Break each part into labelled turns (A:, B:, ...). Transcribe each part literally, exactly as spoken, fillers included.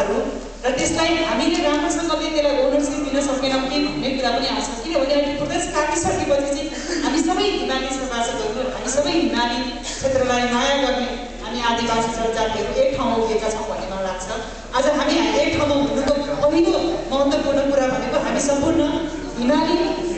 A: भाषाहरू र त्यसलाई हामीले राम्रोसँगले त्यसलाई ओनरसिप दिन सकेनौँ कि भन्ने कुरा पनि आउँछ किनभने अहिले प्रदेश काटिसकेपछि चाहिँ हामी सबै हिमाली सभासदहरू हामी सबै हिमाली क्षेत्रलाई माया गर्ने हामी आदिवासी जनजातिहरू एक ठाउँमा उभिएका छौँ भन्ने मलाई लाग्छ। आज हामी एक ठाउँमा हुनुको पहिलो महत्त्वपूर्ण कुरा भनेको हामी सम्पूर्ण हिमाली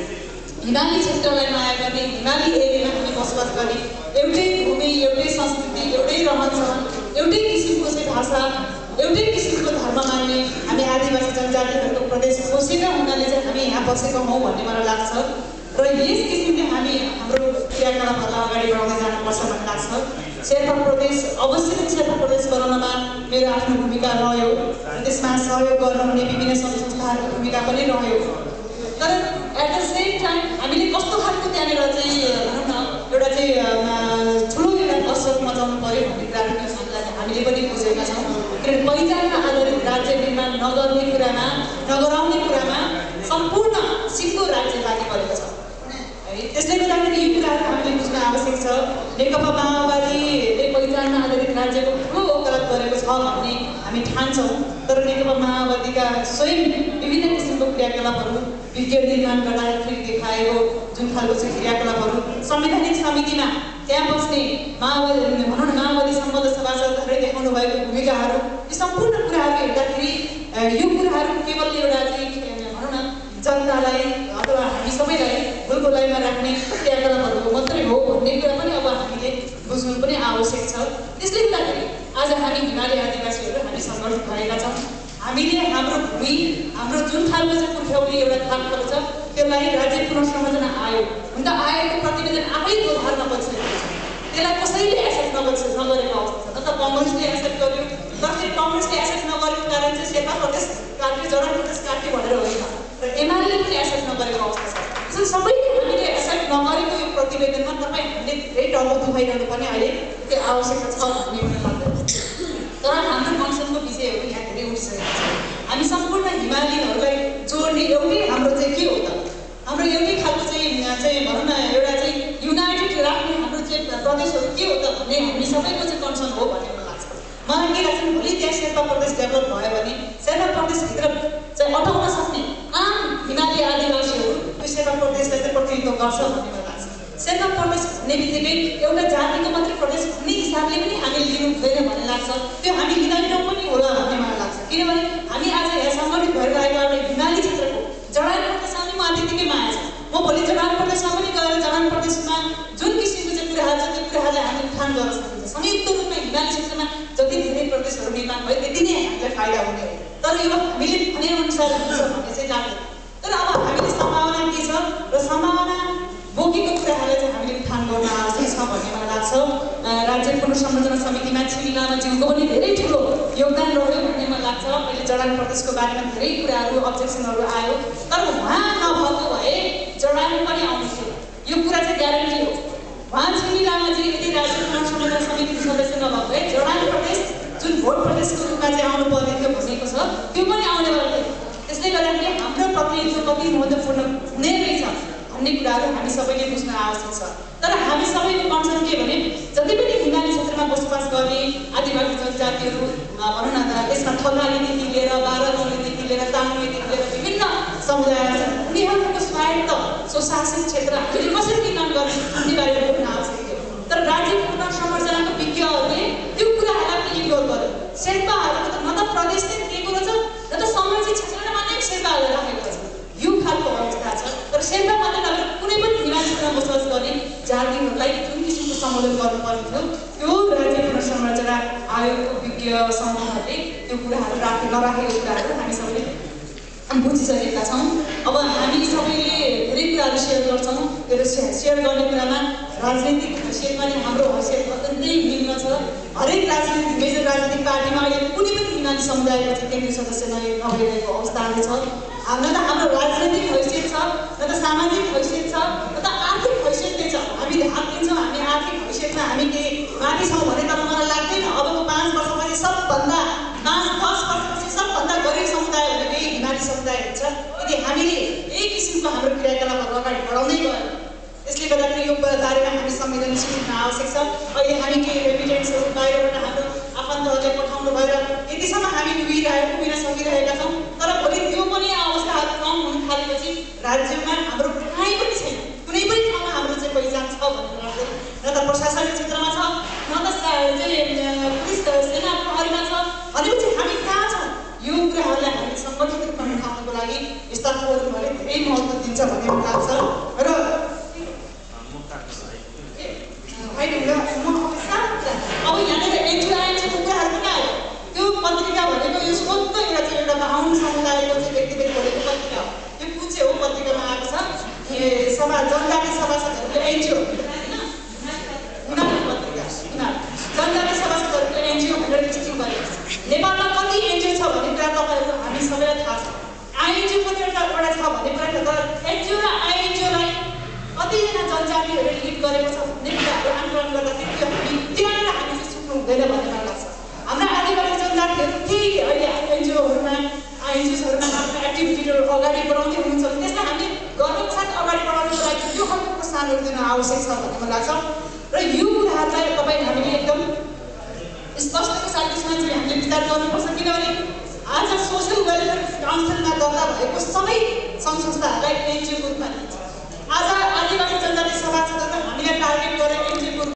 A: हिमाली क्षेत्रलाई माया गर्ने हिमाली एरियामा हामी बसोबास गर्ने एउटै भूमि एउटै संस्कृति एउटै रहनसहन एउटै किसिमको चाहिँ भाषा एउटै किसिमको धर्म मान्ने हामी आदिवासी जनजातिहरूको प्रदेश बसेका हुनाले चाहिँ हामी यहाँ बसेका हौँ भन्ने मलाई लाग्छ र यस किसिमले हामी हाम्रो क्रियाकलापहरूलाई अगाडि बढाउँदै जानुपर्छ भन्ने लाग्छ। शेर्पा प्रदेश अवश्य नै शेर्पा प्रदेश बनाउनमा मेरो आफ्नो भूमिका रह्यो र त्यसमा सहयोग गर्नुहुने विभिन्न सङ्घ संस्थाहरूको भूमिका पनि रह्यो। तर एट द सेम टाइम हामीले कस्तो खालको त्यहाँनिर चाहिँ भनौँ न एउटा चाहिँ ठुलो एउटा कसरत मचाउनु पऱ्यो भन्ने कुराहरू हामीलाई हामीले पनि बुझेका छौँ किनभने पहिचानमा आधारित राज्य निर्माण नगर्ने कुरामा नगराउने कुरामा सम्पूर्ण सिङ्गो राज्य लागि परेको छ है। त्यसले गर्दाखेरि यो कुराहरू हामीले बुझ्न आवश्यक छ। नेकपा माओवादीले पहिचानमा आधारित राज्यको ठुलो वकालत गरेको छ भन्ने हामी ठान्छौँ तर नेकपा माओवादीका स्वयं विभिन्न किसिमको क्रियाकलापहरू विज्ञ निर्माण गर्दाखेरि देखाएको जुन खालको चाहिँ क्रियाकलापहरू संवैधानिक समितिमा त्यहाँ बस्ने माओवादी भनौँ न माओवादी सम्बन्ध सभासदहरूले देखाउनु भएको भूमिकाहरू यी सम्पूर्ण कुराहरू हेर्दाखेरि यो कुराहरू केवल एउटा चाहिँ भनौँ न जनतालाई अथवा हामी सबैलाई भुलगोलाइमा राख्ने क्रियाकलापहरू मात्रै हो भन्ने कुरा पनि अब हामीले बुझ्नु पनि आवश्यक छ। त्यसले गर्दाखेरि आज हामी हिमाली आदिवासीहरू हामी सङ्घर्ष भएका छौँ। हामीले हाम्रो भूमि हाम्रो जुन खालको चाहिँ पुर्ख्यौली एउटा थाकहरू छ त्यसलाई राज्य पुनर्संरचना आयो हुन त आयोगको प्रतिवेदन आफै दोधार्न परिसकेको छ त्यसलाई कसैले एक्सेप्ट नगरेको नगरेको अवस्था छ। न त कङ्ग्रेसले एक्सेप्ट गर्यो तर त्यो कङ्ग्रेसले एक्सेप्ट नगरेको कारण चाहिँ शेर्पा प्रदेश काट्यो जडा प्रदेश काट्यो भनेर होइन र एमाले पनि एक्सेप्ट नगरेको अवस्था छ। त्यसो सबैले हामीले एक्सेप्ट नगरेको यो प्रतिवेदनमा तपाईँ हामीले धेरै टाउको दुखाइरहनु पनि अहिले त्यो आवश्यकता छ भन्ने पनि लाग्दैन। तर हाम्रो कन्सर्नको विषयहरू यहाँ धेरै उठिसकेको छ। हामी सम्पूर्ण हिमालीहरूलाई जोड्ने एउटै हाम्रो चाहिँ के हो त हाम्रो एउटै खालको चाहिँ चाहिँ भनौँ न एउटा चाहिँ युनाइटेड राख्ने हाम्रो चाहिँ प्रदेशहरू के हो त भन्ने हामी सबैको चाहिँ कन्सर्न हो भन्ने मलाई लाग्छ। मलाई के लाग्छ भने भोलि त्यहाँ शेर्पा प्रदेश डेभलप भयो भने शेर्पा प्रदेशभित्र चाहिँ अटाउन सक्ने आम हिमाली आदिवासीहरू त्यो शेर्पा प्रदेशलाई चाहिँ प्रतिनिधित्व गर्छ भन्ने मलाई लाग्छ। शेर्पा प्रदेश भन्ने बित्तिकै एउटा जातिको मात्रै प्रदेश भन्ने हिसाबले पनि हामीले लिनु हुँदैन भन्ने लाग्छ। त्यो हामी लिँदैनौँ पनि होला भन्ने मलाई लाग्छ किनभने हामी आज यहाँ सङ्गठित भएर आएको एउटा हिमाली क्षेत्रको जडान प्रदेशमा पनि म त्यतिकै माया छ। म भोलि जडान प्रदेशमा पनि गएर जडान प्रदेशमा जुन किसिमको चाहिँ कुराहरू छ त्यो कुराहरूलाई हामी उठान गर्न सकिन्छ। संयुक्त रूपमा हिमाली क्षेत्रमा जति धेरै प्रदेशहरू निर्माण भयो त्यति नै हामीलाई फाइदा हुने हो तर यो हामीले भनेअनुसार हुन्छ भन्ने चाहिँ लाग्दैन। तर अब हामीले सम्भावना के छ र सम्भावना बोकेको कुराहरूलाई चाहिँ हामीले उठान गर्न आवश्यक छ भन्ने मलाई लाग्छ। राज्य पुनर्संरचना समितिमा छिरी लामाज्यूको पनि धेरै ठुलो योगदान रह्यो भन्ने मलाई लाग्छ। अहिले जडान प्रदेशको बारेमा धेरै कुराहरू अब्जेक्सनहरू आयो तर उहाँ नभएको भए जडान पनि आउनु थियो यो कुरा चाहिँ ग्यारेन्टी हो। उहाँ छिरी लामाजी यदि राज्य पुनर्संरचना समितिको सदस्य नभएको भए जडान प्रदेश जुन भोट प्रदेशको रूपमा चाहिँ आउनु पर्ने थियो भनेको छ त्यो पनि आउनेवाला थियो। त्यसले गर्दाखेरि हाम्रो प्रतिनिधित्व कति महत्त्वपूर्ण हुने रहेछ भन्ने कुराहरू हामी सबैले बुझ्न आवश्यक छ। तर हामी सबैको कन्सर्न के भने जति पनि हिमाली क्षेत्रमा बसोबास गर्ने आदिवासी जनजातिहरू भनौँ न त्यसमा थकालीदेखि लिएर बाह्रगौलीदेखि लिएर ताङदेखि लिएर विभिन्न समुदायहरू छन् उनीहरूको स्वायत्त स्वशासित क्षेत्र हामीले कसरी निर्माण गर्ने भन्ने बारेमा बुझ्न आवश्यक थियो। तर राज्य पुनर्संरचनाको विज्ञहरूले त्यो कुराहरूलाई पनि इग्नोर गर्यो। शेर्पाहरूको त न त प्रदेश नै दिएको रहेछ न त संरक्षित क्षेत्रमा मात्रै शेर्पाहरूलाई राखेको रहेछ यो खालको अवस्था छ। तर शेर्पा मात्र नभएर कुनै पनि हिमाली क्षेत्रमा बसोबास गर्ने जातिहरूलाई जुन किसिमको सम्बोधन गर्नुपर्ने थियो त्यो राज्य पुनर्संरचना आयोगको विज्ञ समूहहरूले त्यो कुराहरू राखे नराखेको कुराहरू हामी सबैले बुझिसकेका छौँ। अब हामी सबैले धेरै कुराहरू सेयर गर्छौँ त्यो सेयर गर्ने कुरामा राजनैतिक हैसियत पनि हाम्रो हैसियत अत्यन्तै निम्न छ। हरेक राजनीतिक मेजर राजनीतिक पार्टीमा अहिले कुनै पनि हिमाली समुदायको चाहिँ केन्द्रीय सदस्य नभइरहेको अवस्थाले छ। न त हाम्रो राजनैतिक हैसियत छ न त सामाजिक हैसियत छ न त आर्थिक हैसियत नै छ। हामी ध्यान दिन्छौँ हामी आर्थिक हैसियतमा हामी केही माथि छौँ भने तर मलाई लाग्दैन अबको पाँच वर्षपछि सबभन्दा पाँच दस वर्षपछि सबभन्दा गरिब समुदाय भनेको यही हिमाली समुदाय हुन्छ यदि हामीले यही किसिमको हाम्रो क्रियाकलापहरू अगाडि बढाउँदै गयौँ। त्यसले गर्दाखेरि यो बारेमा हामी संवेदनशील हुन आवश्यक छ। अहिले हामी केही रेमिटेन्सहरू बाहिरबाट हाम्रो आफन्तहरूले पठाउनु भएर यतिसम्म हामी डुबिरहेको सञ्चार फोरमले धेरै महत्त्व दिन्छ भन्ने लाग्छ र अब यहाँनिर एनजिओ आइएनजिओको कुराहरू पनि आयो त्यो पत्रिका भनेको यो स्वतः एउटा चाहिँ एउटा बाहुन समुदायको चाहिँ व्यक्तिले खोलेको पत्रिका हो त्यो पुचे हो पत्रिकामा आएको छ सभा जनजाति सभासदहरूको एनजिओ उनीहरूको पत्रिका उनीहरू जनजाति सभासदहरूको एनजिओ भनेर लिस्टिङ गरेको छ नेपालमा कति एनजिओ छ भन्ने कुरा तपाईँहरू हामी सबैलाई थाहा छ आइएनजिओ पनि एउटा एउटा छ भन्ने कुरा तर एनजिओ र आइएनजिओलाई कतिजना जनजातिहरूले लिड गरेको छ भन्ने कुराहरू आन्दोलन गर्दाखेरि त्यो हामी त्यहाँनिर हामी चाहिँ सुक्नु हुँदैन भन्ने मलाई लाग्छ हाम्रा आदिवासी जनजातिहरू केही अहिले एनजिओहरूमा आइएनजिओहरूमा आफ्नो एक्टिभिटीहरू अगाडि बढाउँदै हुनुहुन्छ त्यसलाई हामीले गर्वको साथ अगाडि बढाउनको लागि त्यो खालको प्रोत्साहनहरू दिन आवश्यक छ भन्ने मलाई लाग्छ र यो कुराहरूलाई तपाईँ हामीले एकदम स्पष्टको साथ त्यसमा चाहिँ हामीले विचार गर्नुपर्छ किनभने आज सोसियल वेलफेयर काउन्सिलमा दर्ता भएको सबै सङ्घ संस्थाहरूलाई एनजिओको रूपमा लिन्छ आज आदिवासी जनजाति सभासदहरू हामीलाई टार्गेट गरेर एनजिओको